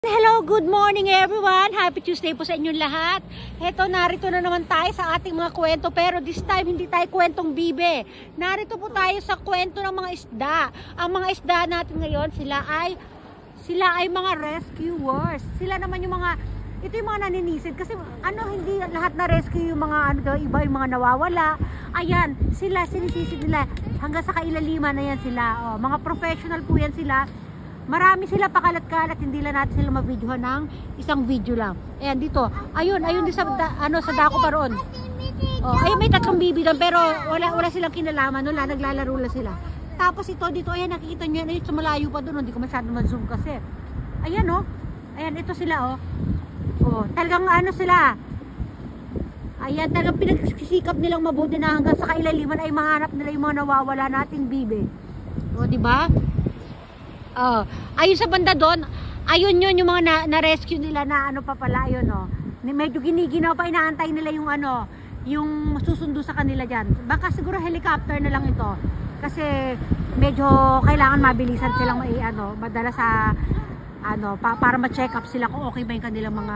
Hello, good morning everyone. Happy Tuesday po sa inyong lahat. Heto, narito na naman tayo sa ating mga kwento, pero this time hindi tayo kwentong bibe. Narito po tayo sa kwento ng mga isda. Ang mga isda natin ngayon, sila ay mga rescuers. Sila naman yung mga, ito yung mga naninisid kasi hindi lahat na rescue yung mga iba yung mga nawawala. Ayan, sila sinisisid nila hanggang sa kailaliman na yan sila. Mga professional po yan sila. Marami sila pakalat-kalat, hindi lang natin sila ma-videohan ng isang video lang. Ayan dito. Ayun din sa sa dako pa roon. Ayun, may tatlong bibi doon pero wala silang kinalaman, naglalaro lang sila. Tapos ito dito, ayan nakikita niyo yan, sa malayo pa doon, hindi ko masyado ma-zoom kasi. Ayan Ayan ito sila talagang sila. Ayan, talagang pinagsisikap nilang mabuti na hanggang sa kailaliman ay mahanap nila yung mga nawawala nating bibi. Di ba? Ayun sa banda doon, ayun yun yung mga na-rescue nila na pa pala, ayun medyo giniginaw pa, inaantay nila yung yung susundo sa kanila dyan. Baka siguro helicopter na lang ito kasi medyo kailangan mabilisan silang madala sa para ma-check up sila kung okay ba yung kanilang mga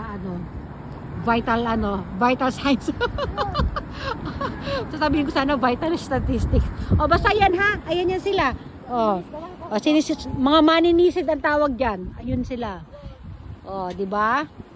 vital signs. Sasabihin ko sana vital statistics. Basta yan ayan yan sila. Mga maninisid ang tawag diyan. Ayun sila. Di ba?